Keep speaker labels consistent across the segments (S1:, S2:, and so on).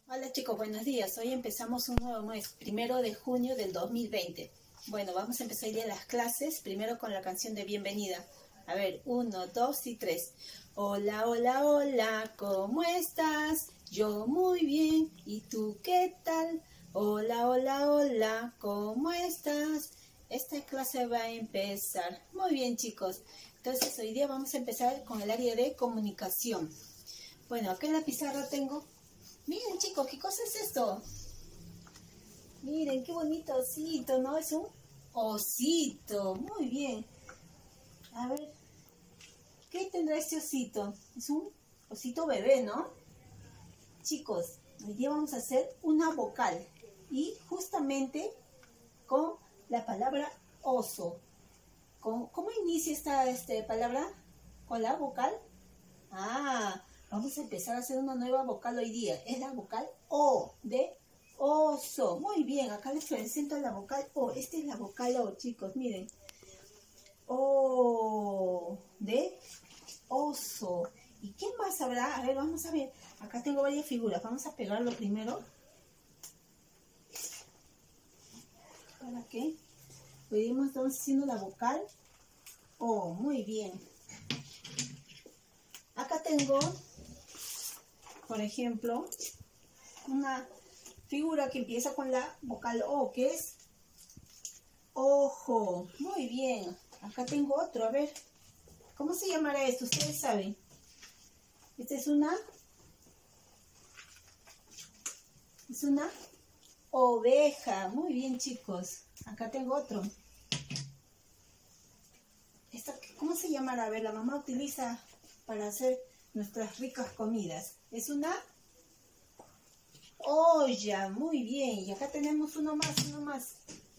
S1: Hola chicos, buenos días. Hoy empezamos un nuevo mes, 1 de junio del 2020. Bueno, vamos a empezar ya las clases, primero con la canción de bienvenida. A ver, 1, 2 y 3. Hola, hola, hola, ¿cómo estás? Yo muy bien, ¿y tú qué tal? Hola, hola, hola, ¿cómo estás? Esta clase va a empezar. Muy bien chicos, entonces hoy día vamos a empezar con el área de comunicación. Bueno, acá en la pizarra tengo... Miren chicos, ¿qué cosa es esto? Miren, qué bonito osito, ¿no? Es un osito, muy bien. A ver, ¿qué tendrá este osito? Es un osito bebé, ¿no? Chicos, hoy día vamos a hacer una vocal y justamente con la palabra oso. ¿Cómo inicia esta palabra? ¿Con la vocal? Vamos a empezar a hacer una nueva vocal hoy día. Es la vocal O, de oso. Muy bien, acá les presento la vocal O. Esta es la vocal O, chicos, miren. O, de oso. ¿Y qué más habrá? A ver, vamos a ver. Acá tengo varias figuras. Vamos a pegarlo primero. ¿Para qué? Hoy día estamos haciendo la vocal O. Muy bien. Acá tengo, por ejemplo, una figura que empieza con la vocal O, que es ojo. Muy bien. Acá tengo otro, a ver. ¿Cómo se llamará esto? Ustedes saben. Esta es una oveja. Muy bien, chicos. Acá tengo otro. ¿Cómo se llamará? A ver, la mamá utiliza para hacer nuestras ricas comidas. Es una olla. Muy bien. Y acá tenemos uno más.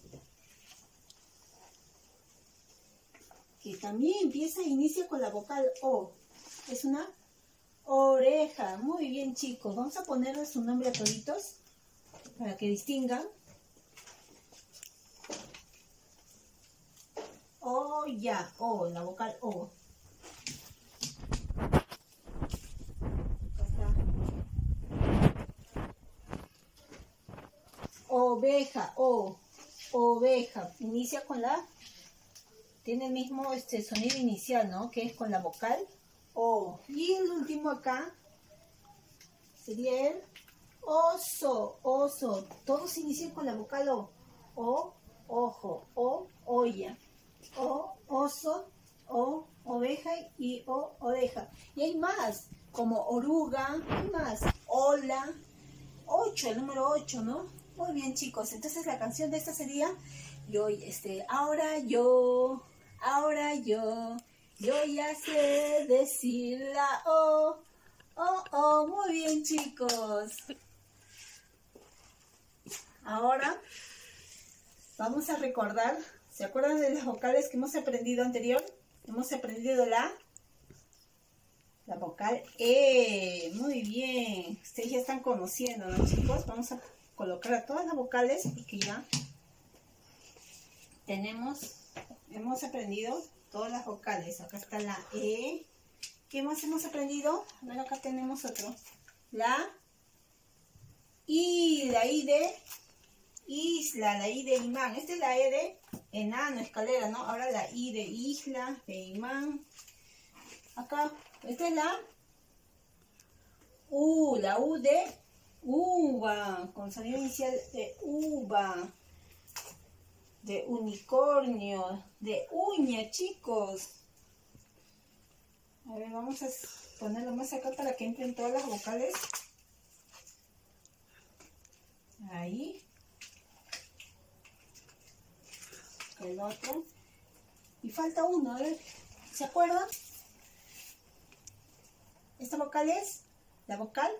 S1: Que también empieza e inicia con la vocal O. Es una oreja. Muy bien, chicos. Vamos a ponerle su nombre a toditos para que distingan. Olla. O, la vocal O. Acá está. Oveja. O. Oveja. Inicia con la... Tiene el mismo sonido inicial, ¿no? Que es con la vocal O. Y el último acá sería el oso. Oso. Todos inician con la vocal O. O, ojo. O, olla. O, oso. O, oveja y O, oreja. Y hay más, como oruga. ¿Qué más? Hola. 8, el número 8, ¿no? Muy bien, chicos. Entonces la canción de esta sería... Ahora yo ya sé decir la O, muy bien chicos. Ahora vamos a recordar, ¿se acuerdan de las vocales que hemos aprendido anterior? Hemos aprendido la vocal E, muy bien. Ustedes ya están conociendo, ¿no chicos? Vamos a colocar a todas las vocales porque ya hemos aprendido todas las vocales. Acá está la E. ¿Qué más hemos aprendido? A ver, acá tenemos otro. La I de isla, la I de imán. Esta es la E de enano, escalera, ¿no? Ahora la I de isla, de imán. Acá, esta es la U de uva, con sonido inicial de uva. De unicornio, de uña, chicos. A ver, vamos a ponerlo más acá para que entren todas las vocales. Ahí. El otro. Y falta uno, a ver, ¿se acuerdan? Esta vocal es la vocal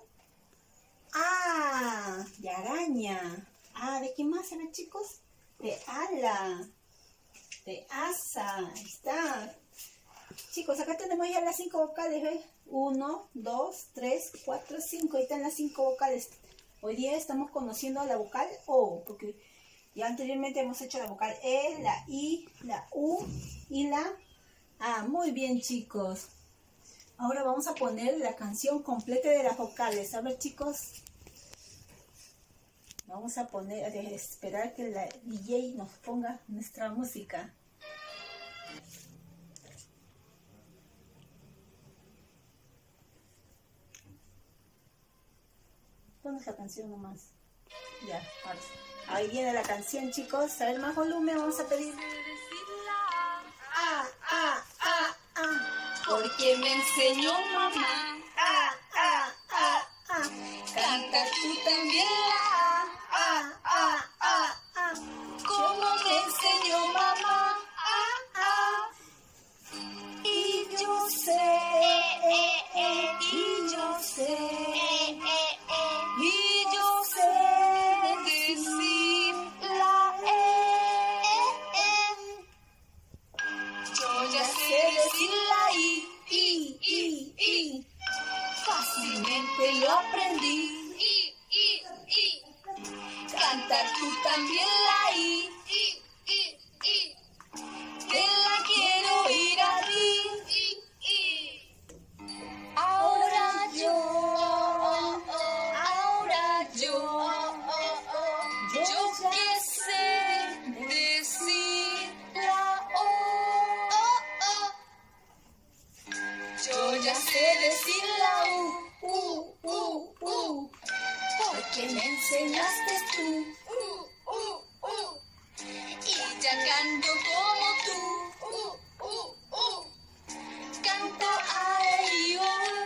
S1: A, de araña. ¿De qué más, a ver, chicos? De ala, de asa. Ahí está. Chicos, acá tenemos ya las 5 vocales, ¿ves? 1, 2, 3, 4, 5. Ahí están las 5 vocales. Hoy día estamos conociendo la vocal O, porque ya anteriormente hemos hecho la vocal E, la I, la U y la A. Muy bien, chicos. Ahora vamos a poner la canción completa de las vocales. A ver, chicos. Vamos a poner, a esperar que la DJ nos ponga nuestra música. Pones la canción nomás. Ya, ahora. Ahí viene la canción, chicos. A ver, más volumen, vamos a pedir.
S2: Porque me enseñó mamá. Canta tú también como me enseñó mamá. Y yo sé, y yo sé, y yo sé decir la yo ya sé decir la I. Fácilmente lo aprendí. Cantar tú también la I. Que la quiero oír a mí. Ahora yo que sé decir la O. Yo ya sé decir la U. Porque me enseñaste tú. Y ya canto como tú. Canto a ello.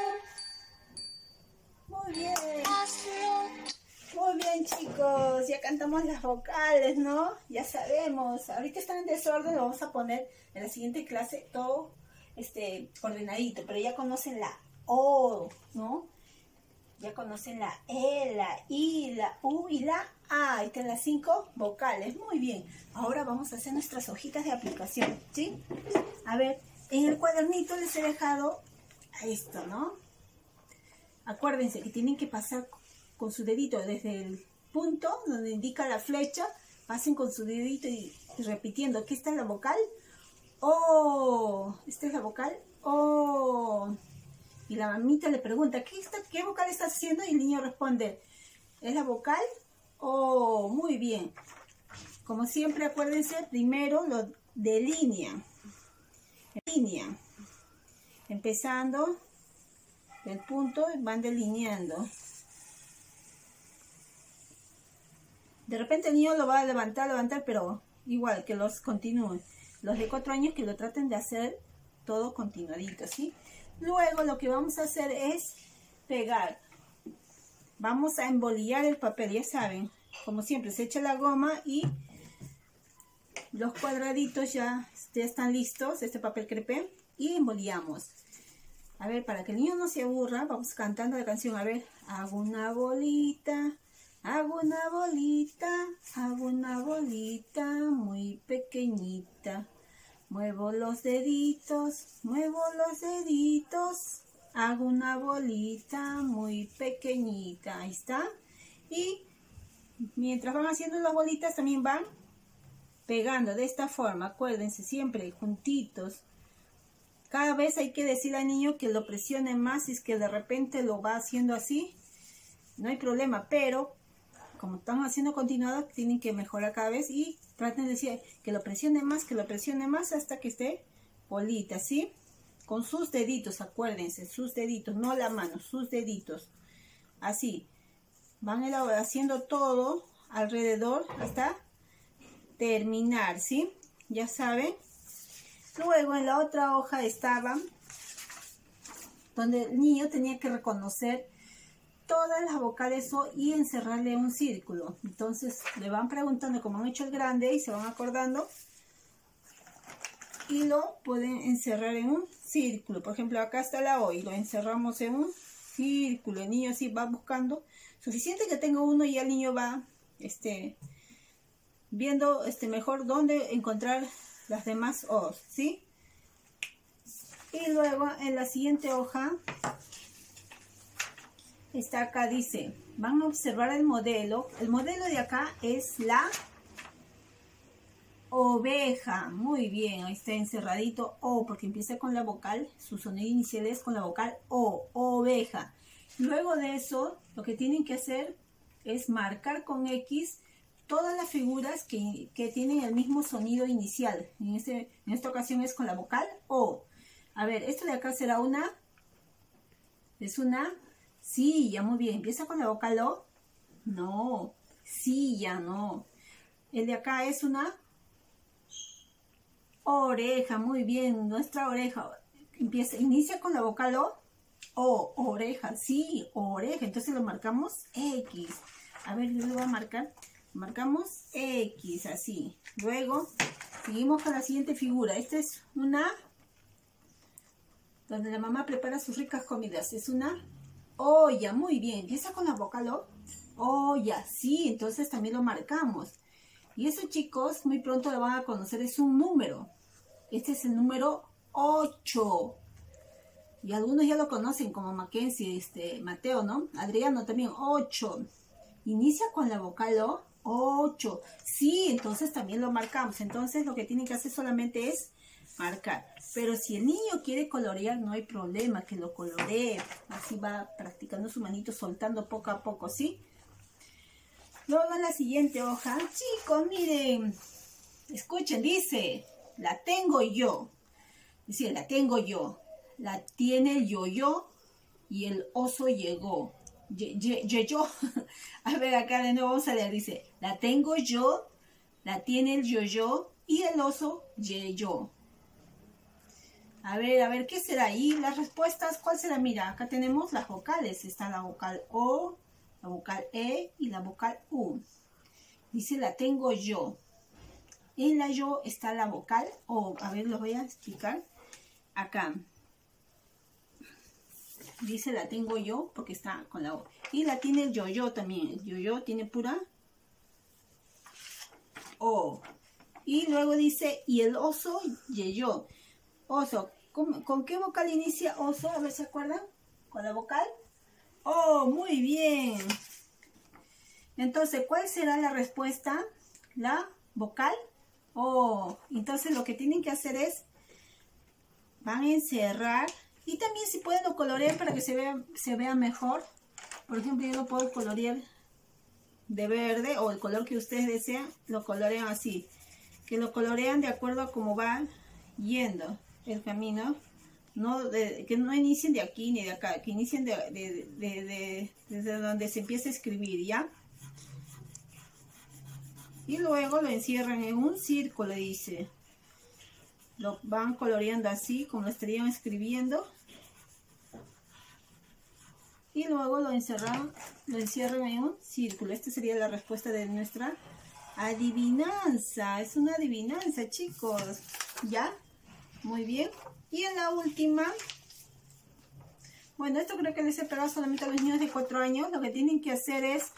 S1: Muy bien.
S2: Hazlo.
S1: Muy bien, chicos. Ya cantamos las vocales, ¿no? Ya sabemos. Ahorita están en desorden. Lo vamos a poner en la siguiente clase todo ordenadito. Pero ya conocen la O, ¿no? Ya conocen la E, la I, la U y la A. Ahí están las 5 vocales. Muy bien. Ahora vamos a hacer nuestras hojitas de aplicación, ¿sí? A ver, en el cuadernito les he dejado esto, ¿no? Acuérdense que tienen que pasar con su dedito desde el punto donde indica la flecha. Pasen con su dedito y repitiendo que esta es la vocal O. Esta es la vocal O. Y la mamita le pregunta, ¿qué vocal estás haciendo? Y el niño responde, ¿es la vocal O? Muy bien. Como siempre, acuérdense, primero lo delinean. Empezando del punto, van delineando. De repente el niño lo va a levantar, pero igual que los continúen. Los de 4 años que lo traten de hacer todo continuadito, ¿sí? Luego lo que vamos a hacer es pegar. Vamos a embolillar el papel, ya saben. Como siempre, se echa la goma y los cuadraditos ya están listos, este papel crepé. Y embolillamos. A ver, para que el niño no se aburra, vamos cantando la canción. A ver, hago una bolita, hago una bolita, hago una bolita muy pequeñita. Muevo los deditos, hago una bolita muy pequeñita. Ahí está. Y mientras van haciendo las bolitas, también van pegando de esta forma. Acuérdense, siempre juntitos. Cada vez hay que decirle al niño que lo presione más. Si es que de repente lo va haciendo así, no hay problema. Pero como están haciendo continuado, tienen que mejorar cada vez. Y traten de decir que lo presione más hasta que esté bolita, ¿sí? Con sus deditos, acuérdense, sus deditos, no la mano, sus deditos. Así. Van haciendo todo alrededor hasta terminar, ¿sí? Ya saben. Luego en la otra hoja estaba donde el niño tenía que reconocer todas las vocales O y encerrarle un círculo. Entonces le van preguntando como han hecho el grande y se van acordando. Y lo pueden encerrar en un círculo. Por ejemplo, acá está la O y lo encerramos en un círculo. El niño así va buscando. Suficiente que tenga uno y el niño va viendo mejor dónde encontrar las demás O's, ¿sí? Y luego en la siguiente hoja está acá, dice, van a observar el modelo. El modelo de acá es la oveja. Muy bien, ahí está encerradito O, porque empieza con la vocal, su sonido inicial es con la vocal O, oveja. Luego de eso, lo que tienen que hacer es marcar con X todas las figuras que tienen el mismo sonido inicial. En esta ocasión es con la vocal O. A ver, esto de acá será una... ¿Es una silla? Muy bien. ¿Empieza con la vocal O? No. Silla, no. El de acá es una oreja. Muy bien. Nuestra oreja. Inicia con la vocal O. Oreja. Sí, oreja. Entonces lo marcamos X. A ver, yo lo voy a marcar. Marcamos X, así. Luego, seguimos con la siguiente figura. Esta es una... donde la mamá prepara sus ricas comidas. Es una olla. Muy bien. Empieza con la vocal O. Olla. Sí, entonces también lo marcamos. Y eso, chicos, muy pronto lo van a conocer. Es un número. Este es el número 8. Y algunos ya lo conocen como Mackenzie, Mateo, ¿no? Adriano también, 8. Inicia con la vocal O. 8. Sí, entonces también lo marcamos. Entonces lo que tienen que hacer solamente es marcar. Pero si el niño quiere colorear, no hay problema, que lo coloree. Así va practicando su manito, soltando poco a poco, ¿sí? Luego en la siguiente hoja, chicos, miren, escuchen, dice, la tengo yo. Dice, la tengo yo. La tiene el yo-yo y el oso llegó. Yo. A ver, acá de nuevo vamos a leer. Dice, la tengo yo, la tiene el yo-yo y el oso yo. A ver, ¿qué será ahí? Las respuestas, ¿cuál será? Mira, acá tenemos las vocales. Está la vocal O, la vocal E y la vocal U. Dice, la tengo yo. En la yo está la vocal O. A ver, lo voy a explicar. Acá. Dice, la tengo yo, porque está con la O. Y la tiene el yo-yo también. El yo-yo tiene pura O. Y luego dice, y el oso, yo. Oso. ¿Con qué vocal inicia oso? A ver, ¿se acuerdan? ¿Con la vocal? Oh, muy bien. Entonces, ¿cuál será la respuesta? La vocal O. Entonces, lo que tienen que hacer es, van a encerrar. Y también si pueden lo colorear para que se vea mejor. Por ejemplo, yo lo puedo colorear de verde o el color que ustedes desean. Lo colorean así. Que lo colorean de acuerdo a cómo va yendo el camino. Que no inicien de aquí ni de acá. Que inicien desde donde se empieza a escribir, ¿ya? Y luego lo encierran en un círculo, dice. Lo van coloreando así, como lo estarían escribiendo. Y luego lo encierran en un círculo. Esta sería la respuesta de nuestra adivinanza. Es una adivinanza, chicos. ¿Ya? Muy bien. Y en la última. Bueno, esto creo que les he pegado solamente a los niños de 4 años. Lo que tienen que hacer es,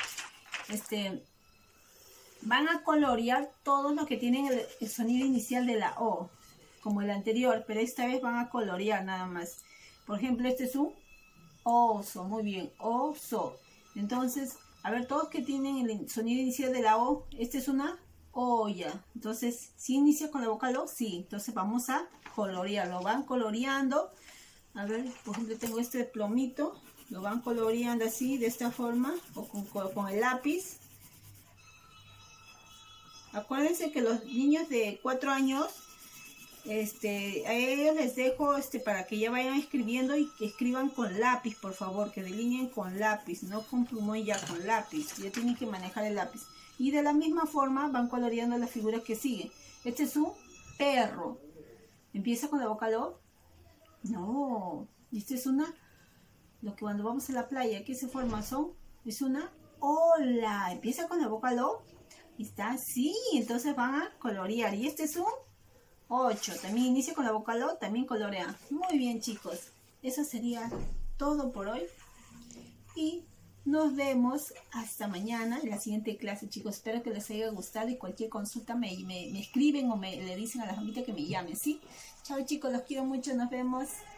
S1: van a colorear todos los que tienen el sonido inicial de la O, como el anterior, pero esta vez van a colorear nada más. Por ejemplo, este es un oso, muy bien, oso. Entonces, a ver, todos que tienen el sonido inicial de la O, este es una olla. Entonces, ¿sí inicia con la vocal O? Sí. Entonces vamos a colorear, lo van coloreando. A ver, por ejemplo, tengo este plomito, lo van coloreando así, de esta forma, o con el lápiz. Acuérdense que los niños de 4 años, a ellos les dejo para que ya vayan escribiendo y que escriban con lápiz, por favor, que delineen con lápiz, no con plumón, ya con lápiz. Ya tienen que manejar el lápiz. Y de la misma forma van coloreando las figuras que siguen. Este es un perro. ¿Empieza con la vocal O? No. Este es lo que cuando vamos a la playa, ¿qué se forma? Es una ola. ¿Empieza con la vocal O? Está así, entonces van a colorear. Y este es un 8. También inicia con la vocal O, también colorea. Muy bien, chicos. Eso sería todo por hoy. Y nos vemos hasta mañana en la siguiente clase, chicos. Espero que les haya gustado y cualquier consulta me escriben o le dicen a la familia que me llamen, ¿sí? Chao, chicos. Los quiero mucho. Nos vemos.